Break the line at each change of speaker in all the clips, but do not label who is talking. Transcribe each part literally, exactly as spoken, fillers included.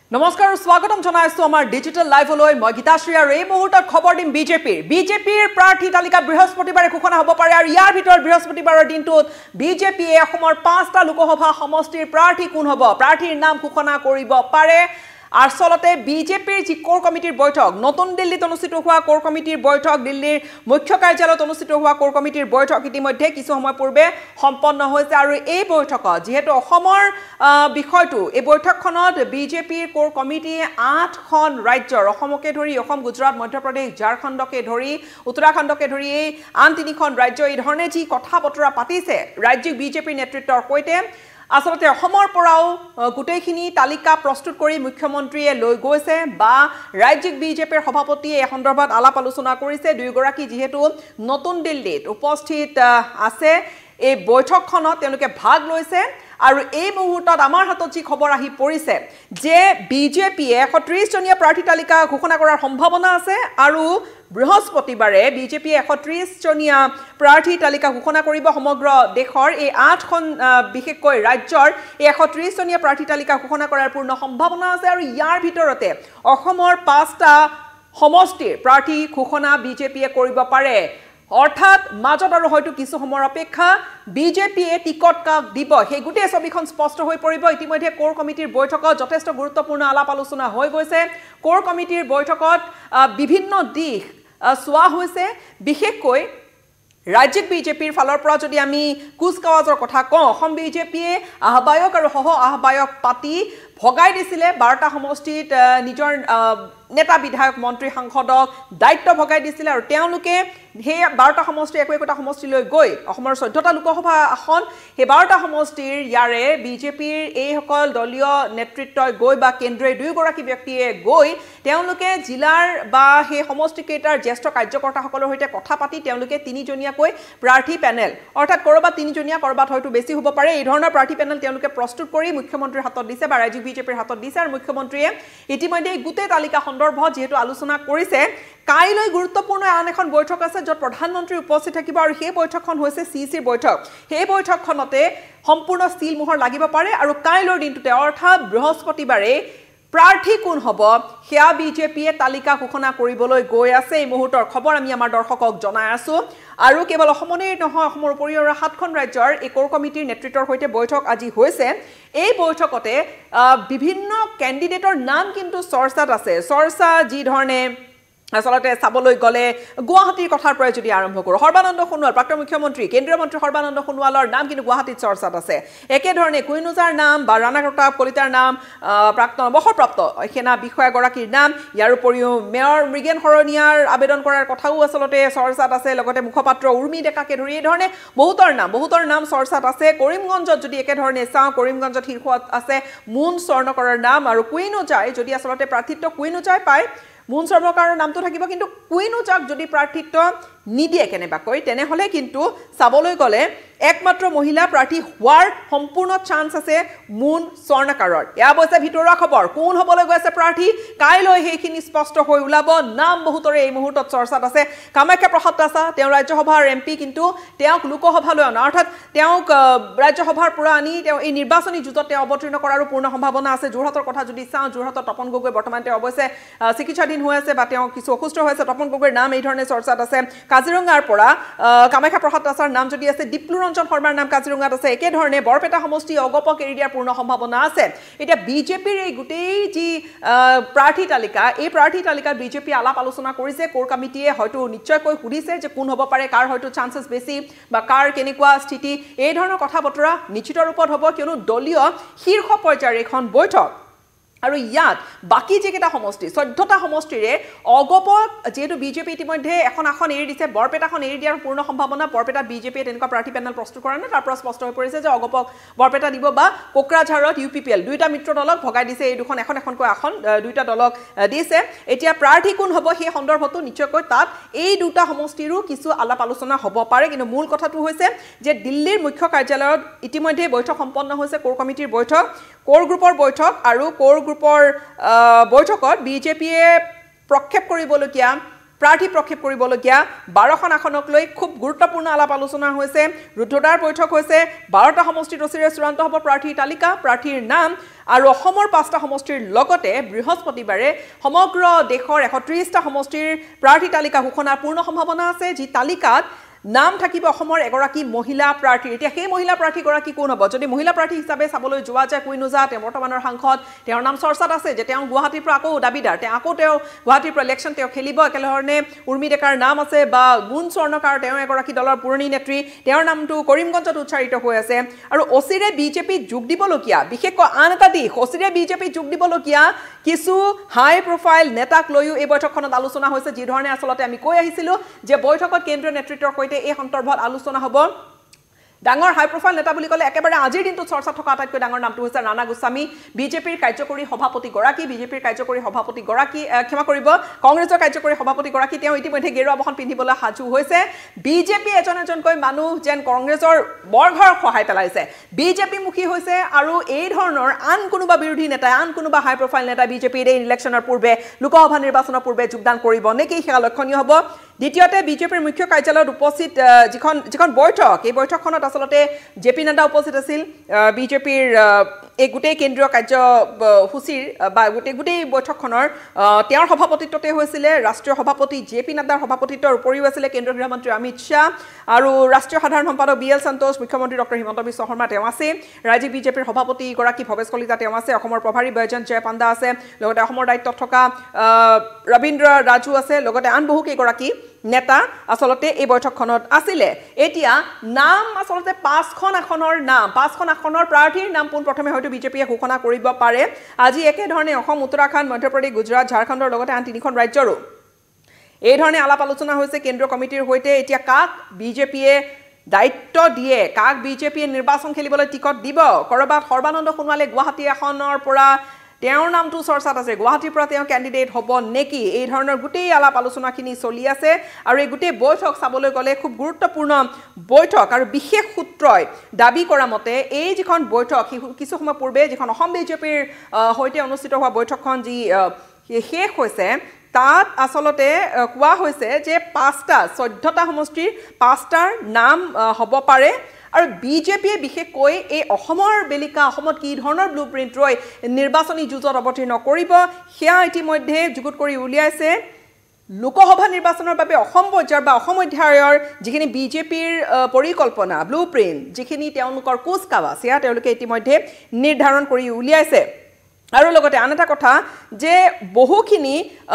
নমস্কাৰ স্বাগতম জনাইছো আমাৰ ডিজিটেল লাইভলৈ মই গীতাশ্ৰী আৰু এই মুহূৰ্তত খবৰ দিম বিজেপিৰ বিজেপিৰ প্ৰাৰ্থী তালিকা বৃহস্পতিবাৰে ঘোষণা হ'ব পাৰে আৰু ইয়াৰ ভিতৰত বৃহস্পতিবাৰৰ দিনটোত বিজেপিয়ে অসমৰ পাঁচটা লোকসভা সমষ্টিৰ প্ৰাৰ্থী কোন হ'ব প্ৰাৰ্থীৰ নাম ঘোষণা কৰিব পাৰে আসলতে বিজেপিৰ যি কোৰ কমিটিৰ বৈঠক নতুন দিল্লীত অনুষ্ঠিত হোৱা কোৰ কমিটিৰ বৈঠক দিল্লীৰ মুখ্য কাৰ্যালয়ত অনুষ্ঠিত হোৱা কোৰ কমিটিৰ বৈঠক ইতিমধ্যে কিছু সময় পূৰ্বে সম্পন্ন হৈছে আৰু এই বৈঠকত যেহেতু অসমৰ বিষয়টো এই বৈঠকখনত বিজেপিৰ কোৰ কমিটিয়ে আঠখন ৰাজ্যৰ অসমকে ধৰি অসম গুজৰাট মধ্যপ্ৰদেশ ঝাৰখণ্ডকে ধৰি উত্তৰাখণ্ডকে ধৰি এই আন তিনিখন ৰাজ্য এই ধৰণে যি কথা বতৰা পাতিছে ৰাজ্যিক বিজেপিৰ নেতৃত্বৰ সৈতে আসলতে অসমৰ পৰাও গুটেইখিনি তালিকা প্ৰস্তুত কৰি মুখ্যমন্ত্ৰীয়ে লৈ গৈছে বা ৰাজ্যিক বিজেপিৰ সভাপতিয়ে এই সন্দৰ্ভত আলাপ আলোচনা কৰিছে দুইগৰাকী যেহেতু নতুন দিল্লীত উপস্থিত আছে এই বৈঠকখনত তেওঁলোকে ভাগ লৈছে আৰু এই মুহূৰ্তত আমাৰ হাতত যি খবৰ আহি পৰিছে যে বিজেপিয়ে এশ ত্ৰিশ জনীয়া প্ৰাৰ্থী তালিকা ঘোষণা কৰাৰ সম্ভাৱনা আছে আৰু বৃহস্পতিবাৰে বিজেপিয়ে এশ ত্ৰিশ জনীয়া প্ৰাৰ্থী তালিকা ঘোষণা কৰিব সমগ্ৰ দেশৰ এই আঠখন বিশেষকৈ ৰাজ্যৰ এই এশ ত্ৰিশ জনীয়া প্ৰাৰ্থী তালিকা ঘোষণা কৰাৰ পূৰ্ণ সম্ভাৱনা আছে আৰু ইয়াৰ ভিতৰতে অসমৰ পাঁচটা সমষ্টিৰ প্ৰাৰ্থী ঘোষণা বিজেপিয়ে কৰিব পাৰে অৰ্থাৎ মাজত আৰু হয়তো কিছু সময়ৰ অপেক্ষা বিজেপিয়ে টিকট কাক দিব সেই গোটেই ছবিখন স্পষ্ট হৈ পৰিব ইতিমধ্যে কোৰ কমিটিৰ বৈঠকত যথেষ্ট গুৰুত্বপূৰ্ণ আলাপ আলোচনা হৈ গৈছে কোৰ কমিটিৰ বৈঠকত বিভিন্ন দিশ চোৱা হৈছে বিশেষকৈ ৰাজ্যিক বিজেপিৰ ফালৰ পৰা যদি আমি কুচকাৱাজৰ কথা কওঁ অসম বিজেপিয়ে আহ্বায়ক আৰু সহ আহ্বায়ক পাতি ভগাই দিছিলে বাৰটা সমষ্টিত নিজৰ নেতা বিধায়ক মন্ত্ৰী সাংসদক দায়িত্ব ভগাই দিছিলে আৰু তেওঁলোকে সেই বাৰটা সমষ্টি একো একোটা সমষ্টিলৈ গৈ অসমৰ চৈধ্যটা লোকসভা আসন সেই বাৰটা সমষ্টিৰ ইয়াৰে বিজেপিৰ এইসকল দলীয় নেতৃত্বই গৈ বা কেন্দ্ৰীয় দুয়োগৰাকী ব্যক্তিয়ে গৈ তেওঁলোকে জিলাৰ বা সেই সমষ্টিকেইটাৰ জ্যেষ্ঠ কাৰ্যকৰ্তাসকলৰ সৈতে কথা পাতি তেওঁলোকে তিনিজনীয়াকৈ প্ৰাৰ্থী পেনেল অৰ্থাৎ কৰবাত তিনিজনীয়া কৰবাত হয়তো বেছি হ'ব পাৰে এই ধৰণৰ প্ৰাৰ্থী পেনেল তেওঁলোকে প্ৰস্তুত কৰি মুখ্যমন্ত্ৰীৰ হাতত দিছে বা ৰাজ্যিক বিজেপিৰ হাতত দিছে আৰু মুখ্যমন্ত্ৰীয়ে ইতিমধ্যে গোটেই তালিকা সন্দৰ্ভত যেহেতু আলোচনা কৰিছে কাইলৈ গুৰুত্বপূৰ্ণ আন এখন বৈঠক আছে য'ত প্ৰধানমন্ত্ৰী উপস্থিত থাকিব আৰু সেই বৈঠকখন হৈছে চি চিৰ বৈঠক সেই বৈঠকখনতে সম্পূৰ্ণ ষ্টীল মোহৰ লাগিব পাৰে আৰু কাইলৈৰ দিনটোতে অৰ্থাৎ বৃহস্পতিবাৰে প্ৰাৰ্থী কোন হ'ব সেয়া বিজেপিয়ে তালিকা ঘোষণা কৰিবলৈ গৈ আছে এই মুহূৰ্তৰ খবৰ আমি আমাৰ দৰ্শকক জনাই আছো আৰু কেৱল অসমৰেই নহয় অসমৰ উপৰিও সাতখন ৰাজ্যৰ এই কোৰ কমিটিৰ নেতৃত্বৰ সৈতে বৈঠক আজি হৈছে এই বৈঠকতে বিভিন্ন কেণ্ডিডেটৰ নাম কিন্তু চৰ্চাত আছে চৰ্চা যি ধৰণে আসলতে চাবলৈ গলে গুৱাহাটীৰ কথাৰ পৰা যদি আৰম্ভ কৰোঁ সৰ্বানন্দ সোণোৱাল প্ৰাক্তন মুখ্যমন্ত্ৰী কেন্দ্ৰীয় মন্ত্ৰী সৰ্বানন্দ সোণোৱালৰ নাম কিন্তু গুৱাহাটীত চৰ্চাত আছে একেধৰণে কুইনোজাৰ নাম বা ৰাণা প্ৰতাপ কলিতাৰ নাম প্ৰাক্তন অৱসৰপ্ৰাপ্ত সেনা বিষয়াগৰাকীৰ নাম ইয়াৰ উপৰিও মেয়ৰ মৃগেন শৰণীয়াৰ আবেদন কৰাৰ কথাও আচলতে চৰ্চাত আছে লগতে মুখপাত্ৰ উৰ্মি ডেকাকে ধৰি এই ধৰণে বহুতৰ নাম বহুতৰ নাম চৰ্চাত আছে কৰিমগঞ্জত যদি একেধৰণে চাওঁ কৰিমগঞ্জত শীৰ্ষত আছে মুন স্বৰ্ণকৰৰ নাম আৰু কুইনোজাই যদি আচলতে প্ৰাৰ্থিত্ব কুইনোজাই পায় মুন স্বৰ্ণকাৰৰ নামটো থাকিব কিন্তু কুইনোজাক যদি প্ৰাৰ্থিত্ব নিদিয়ে কেনেবাকৈ তেনেহলে কিন্তু চাবলৈ গলে একমাত্ৰ মহিলা প্ৰাৰ্থী হোৱাৰ সম্পূৰ্ণ চান্স আছে মুন স্বৰ্ণকাৰৰ এয়া অৱশ্যে ভিতৰুৱা খবৰ কোন হ'বলৈ গৈছে প্ৰাৰ্থী কাইলৈ সেইখিনি স্পষ্ট হৈ ওলাব নাম বহুতৰে এই মুহূৰ্তত চৰ্চাত আছে কামাখ্যা প্ৰসাদ দাসা তেওঁ ৰাজ্যসভাৰ এমপি কিন্তু তেওঁক লোকসভালৈ অনা অৰ্থাৎ তেওঁক ৰাজ্যসভাৰ পৰা আনি তেওঁ এই নিৰ্বাচনী যুঁজত তেওঁ অৱতীৰ্ণ কৰাৰো পূৰ্ণ সম্ভাৱনা আছে যোৰহাটৰ কথা যদি চাওঁ যোৰহাটৰ তপন গগৈ বৰ্তমান তেওঁ অৱশ্যে চিকিৎসাধীন হৈ আছে বা তেওঁ কিছু অসুস্থ হৈ আছে তপন গগৈৰ নাম এই ধৰণে চৰ্চাত আছে কাজিৰঙাৰ পৰা কামাখ্যা প্ৰসাদ দাসৰ নাম যদি আছে দীপ্লু ৰঞ্জন শৰ্মাৰ নাম কাজিৰঙাত আছে একেধৰণে বৰপেটা সমষ্টি অগপক এৰি দিয়াৰ পূৰ্ণ সম্ভাৱনা আছে এতিয়া বিজেপিৰ এই গোটেই যি প্ৰাৰ্থী তালিকা এই প্ৰাৰ্থী তালিকাত বিজেপি আলাপ আলোচনা কৰিছে কোৰ কমিটিয়ে হয়তো নিশ্চয়কৈ সুধিছে যে কোন হ'ব পাৰে কাৰ হয়তো চান্সেছ বেছি বা কাৰ কেনেকুৱা স্থিতি এই ধৰণৰ কথা বতৰা নিশ্চিত ৰূপত হ'ব কিয়নো দলীয় শীৰ্ষ পৰ্যায়ৰ এখন বৈঠক আৰু ইয়াত বাকি যেকেইটা সমষ্টি চৈধ্যটা সমষ্টিৰে অগপক যেহেতু বিজেপি ইতিমধ্যে এখন আসন এৰি দিছে বৰপেটাখন এৰি দিয়াৰ পূৰ্ণ সম্ভাৱনা বৰপেটাত বিজেপিয়ে তেনেকুৱা প্ৰাৰ্থী পেনেল প্ৰস্তুত কৰা নাই তাৰ পৰা স্পষ্ট হৈ পৰিছে যে অগপক বৰপেটা দিব বা কোকৰাঝাৰত ইউ পি পি এল দুইটা মিত্ৰ দলক ভগাই দিছে এই দুখন এখন এখনকৈ আসন দুইটা দলক দিছে এতিয়া প্ৰাৰ্থী কোন হ'ব সেই সন্দৰ্ভতো নিশ্চয়কৈ তাত এই দুটা সমষ্টিৰো কিছু আলাপ আলোচনা হ'ব পাৰে কিন্তু মূল কথাটো হৈছে যে দিল্লীৰ মুখ্য কাৰ্যালয়ত ইতিমধ্যে বৈঠক সম্পন্ন হৈছে কোৰ কমিটিৰ বৈঠক কোৰ গ্ৰুপৰ বৈঠক আৰু কোৰ গ্ৰুপৰ বৈঠকত বিজেপিয়ে প্ৰক্ষেপ কৰিবলগীয়া প্ৰাৰ্থী প্ৰক্ষেপ কৰিবলগীয়া বাৰখন আসনক লৈ খুব গুৰুত্বপূৰ্ণ আলাপ আলোচনা হৈছে ৰুদ্ধদ্বাৰ বৈঠক হৈছে বাৰটা সমষ্টিৰ ৰচিৰে চূড়ান্ত হ'ব প্ৰাৰ্থীৰ তালিকা প্ৰাৰ্থীৰ নাম আৰু অসমৰ পাঁচটা সমষ্টিৰ লগতে বৃহস্পতিবাৰে সমগ্ৰ দেশৰ এশ ত্ৰিশটা সমষ্টিৰ প্ৰাৰ্থী তালিকা ঘোষণাৰ পূৰ্ণ সম্ভাৱনা আছে যি তালিকাত নাম থাকিব অসমৰ এগৰাকী মহিলা প্ৰাৰ্থী এতিয়া সেই মহিলা প্ৰাৰ্থী গৰাকী কোন হ'ব যদি মহিলা প্ৰাৰ্থী হিচাপে চাবলৈ যোৱা যায় কুইনুজা তেওঁ বৰ্তমানৰ সাংসদ তেওঁৰ নাম চৰ্চাত আছে যে তেওঁ গুৱাহাটীৰ পৰা আকৌ দাবীদাৰ তেওঁ আকৌ তেওঁ গুৱাহাটীৰ পৰা ইলেকশ্যন তেওঁ খেলিব একেধৰণে উৰ্মি ডেকাৰ নাম আছে বা গুণ স্বৰ্ণকাৰ তেওঁ এগৰাকী দলৰ পুৰণি নেত্ৰী তেওঁৰ নামটো কৰিমগঞ্জত উচ্চাৰিত হৈ আছে আৰু অচিৰে বিজেপিত যোগ দিবলগীয়া বিশেষকৈ আন এটা দিশ অচিৰে বিজেপিত যোগ দিবলগীয়া কিছু হাই প্ৰফাইল নেতাক লৈও এই বৈঠকখনত আলোচনা হৈছে যি ধৰণে আচলতে আমি কৈ আহিছিলো যে বৈঠকত কেন্দ্ৰীয় নেতৃত্বৰ সৈতে এই সন্দৰ্ভত আলোচনা হ'ব ডাঙৰ হাই প্ৰফাইল নেতা বুলি ক'লে একেবাৰে আজিৰ দিনটো চৰ্চা থকা আটাইতকৈ ডাঙৰ নামটো হৈছে ৰাণা গোস্বামী বিজেপিৰ কাৰ্যকৰী সভাপতি গৰাকী বিজেপিৰ কাৰ্যকৰী সভাপতি গৰাকী ক্ষমা কৰিব কংগ্ৰেছৰ কাৰ্যকৰী সভাপতি গৰাকী তেওঁ ইতিমধ্যে গেৰুৱা বসন পিন্ধিবলৈ সাজু হৈছে বিজেপি এজন এজনকৈ মানুহ যেন কংগ্ৰেছৰ বৰঘৰ সহায় পেলাইছে বিজেপি মুখী হৈছে আৰু এই ধৰণৰ আন কোনোবা বিৰোধী নেতা আন কোনোবা হাই প্ৰফাইল নেতা বিজেপিৰ এই ইলেকশ্যনৰ পূৰ্বে লোকসভা নিৰ্বাচনৰ পূৰ্বে যোগদান কৰিব নেকি সেয়া লক্ষণীয় হ'ব দ্বিতীয়তে বিজেপিৰ মুখ্য কাৰ্যালয়ত উপস্থিত যিখন যিখন বৈঠক এই বৈঠকখনত আচলতে জেপি নাড্ডা উপস্থিত আছিল বিজেপিৰ এই গোটেই কেন্দ্ৰীয় কাৰ্যসূচীৰ বা গোটেই গোটেই বৈঠকখনৰ তেওঁৰ সভাপতিত্বতে হৈছিলে ৰাষ্ট্ৰীয় সভাপতি জেপি নাড্ডাৰ সভাপতিত্বৰ উপৰিও আছিলে কেন্দ্ৰীয় গৃহমন্ত্ৰী অমিত শ্বাহ আৰু ৰাষ্ট্ৰীয় সাধাৰণ সম্পাদক বি এল সন্তোষ মুখ্যমন্ত্ৰী ডক্টৰ হিমন্ত বিশ্ব শৰ্মা তেওঁ আছে ৰাজ্যিক বিজেপিৰ সভাপতি গৰাকী ভৱেশ কলিতা তেওঁ আছে অসমৰ প্ৰভাৰী বৈজয়ন্ত জয় পাণ্ডা আছে লগতে অসমৰ দায়িত্বত থকা ৰবীন্দ্ৰ ৰাজু আছে লগতে আন বহু কেইগৰাকী নেতা আচলতে এই বৈঠকখনত আছিলে এতিয়া নাম আচলতে পাঁচখন আসনৰ নাম পাঁচখন আসনৰ প্ৰাৰ্থীৰ নাম পোনপ্ৰথমে হয়তো বিজেপিয়ে ঘোষণা কৰিব পাৰে আজি একেধৰণে অসম উত্তৰাখণ্ড মধ্যপ্ৰদেশ গুজৰাট ঝাৰখণ্ডৰ লগতে আন তিনিখন ৰাজ্যৰো এই ধৰণে আলাপ আলোচনা হৈছে কেন্দ্ৰীয় কমিটিৰ সৈতে এতিয়া কাক বিজেপিয়ে দায়িত্ব দিয়ে কাক বিজেপিয়ে নিৰ্বাচন খেলিবলৈ টিকট দিব কৰবাত সৰ্বানন্দ সোণোৱালে গুৱাহাটী আসনৰ পৰা তেওঁৰ নামটো চৰ্চাত আছে গুৱাহাটীৰ পৰা তেওঁ কেণ্ডিডেট হ'ব নেকি এই ধৰণৰ গোটেই আলাপ আলোচনাখিনি চলি আছে আৰু এই গোটেই বৈঠক চাবলৈ গ'লে খুব গুৰুত্বপূৰ্ণ বৈঠক আৰু বিশেষ সূত্ৰই দাবী কৰা মতে এই যিখন বৈঠক কিছু সময় পূৰ্বে যিখন অসম বিজেপিৰ সৈতে অনুষ্ঠিত হোৱা বৈঠকখন যি শেষ হৈছে তাত আচলতে কোৱা হৈছে যে পাঁচটা চৈধ্যটা সমষ্টিৰ পাঁচটাৰ নাম হ'ব পাৰে আৰু বিজেপিয়ে বিশেষকৈ এই অসমৰ বেলিকা অসমত কি ধৰণৰ ব্লু প্ৰিণ্ট ৰৈ নিৰ্বাচনী যুঁজত অৱতীৰ্ণ কৰিব সেয়া ইতিমধ্যে যুগুত কৰি উলিয়াইছে লোকসভা নিৰ্বাচনৰ বাবে অসম পৰ্যায়ৰ বা অসম অধ্যায়ৰ যিখিনি বিজেপিৰ পৰিকল্পনা ব্লু প্ৰিণ্ট যিখিনি তেওঁলোকৰ কুচকাৱাজ সেয়া তেওঁলোকে ইতিমধ্যে নিৰ্ধাৰণ কৰি উলিয়াইছে আৰু লগতে আন এটা কথা যে বহুখিনি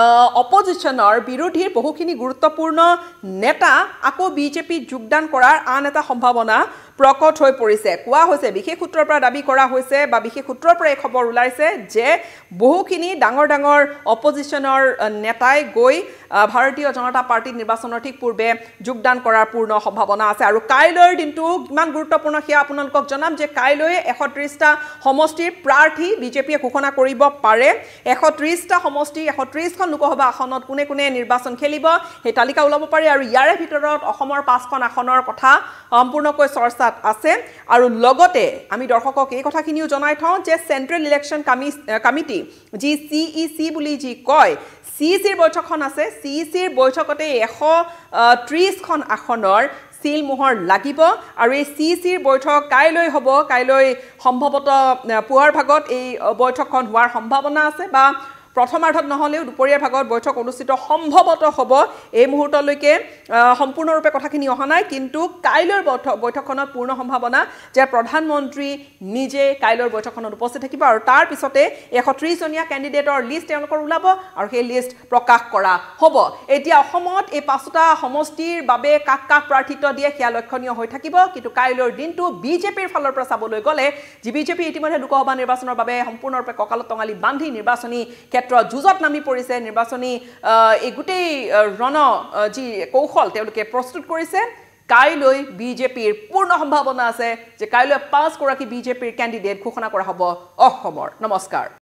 অপজিশনৰ বিৰোধীৰ বহুখিনি গুৰুত্বপূৰ্ণ নেতা আকৌ বিজেপিত যোগদান কৰাৰ আন এটা সম্ভাৱনা প্ৰকট হৈ পৰিছে কোৱা হৈছে বিশেষ সূত্ৰৰ পৰা দাবী কৰা হৈছে বা বিশেষ সূত্ৰৰ পৰা এই খবৰ ওলাইছে যে বহুখিনি ডাঙৰ ডাঙৰ অপজিশনৰ নেতাই গৈ ভাৰতীয় জনতা পাৰ্টিৰ নিৰ্বাচনৰ ঠিক পূৰ্বে যোগদান কৰাৰ পূৰ্ণ সম্ভাৱনা আছে আৰু কাইলৈৰ দিনটো কিমান গুৰুত্বপূৰ্ণ সেয়া আপোনালোকক জনাম যে কাইলৈ এশ ত্ৰিশটা সমষ্টিৰ প্ৰাৰ্থী বিজেপিয়ে ঘোষণা কৰিব পাৰে এশ ত্ৰিশটা সমষ্টি এশ ত্ৰিশখন লোকসভা আসনত কোনে কোনে নিৰ্বাচন খেলিব সেই তালিকা ওলাব পাৰে আৰু ইয়াৰে ভিতৰত অসমৰ পাঁচখন আসনৰ কথা সম্পূৰ্ণকৈ চৰ্চা আছে আৰু লগতে আমি দৰ্শকক এই কথাখিনিও জনাই থওঁ যে চেন্ট্ৰেল ইলেকশ্যন কমিটি যি চি ই চি বুলি যি কয় চি ই চিৰ বৈঠকখন আছে চি ই চিৰ বৈঠকতে এশ ত্ৰিশখন আসনৰ সিল মোহৰ লাগিব আৰু এই চি ই চিৰ বৈঠক কাইলৈ হ'ব কাইলৈ সম্ভৱতঃ পুৱাৰ ভাগত এই বৈঠকখন হোৱাৰ সম্ভাৱনা আছে বা প্ৰথমাৰ্ধত নহলেও দুপৰীয়াৰ ভাগত বৈঠক অনুষ্ঠিত সম্ভৱতঃ হ'ব এই মুহূৰ্তলৈকে সম্পূৰ্ণৰূপে কথাখিনি অহা নাই কিন্তু কাইলৈৰ বৈঠকখনত পূৰ্ণ সম্ভাৱনা যে প্ৰধানমন্ত্ৰী নিজে কাইলৈৰ বৈঠকখনত উপস্থিত থাকিব আৰু তাৰ পিছতে এশ ত্ৰিশ জনীয়া কেণ্ডিডেটৰ লিষ্ট তেওঁলোকৰ ওলাব আৰু সেই লিষ্ট প্ৰকাশ কৰা হ'ব এতিয়া অসমত এই পাঁচটা সমষ্টিৰ বাবে কাক কাক প্ৰাৰ্থিত্ব দিয়ে সেয়া লক্ষণীয় হৈ থাকিব কিন্তু কাইলৈৰ দিনটো বিজেপিৰ ফালৰ পৰা চাবলৈ গ'লে যি বিজেপি ইতিমধ্যে লোকসভা নিৰ্বাচনৰ বাবে সম্পূৰ্ণৰূপে কঁকালত টঙালি বান্ধি নিৰ্বাচনী ক্ষেত্ৰত যুঁজত নামি পৰিছে নিৰ্বাচনী এই গোটেই ৰণ যি কৌশল তেওঁলোকে প্ৰস্তুত কৰিছে কাইলৈ বিজেপিৰ পূৰ্ণ সম্ভাৱনা আছে যে কাইলৈ পাঁচগৰাকী বিজেপিৰ কেণ্ডিডেট ঘোষণা কৰা হ'ব অসমৰ নমস্কাৰ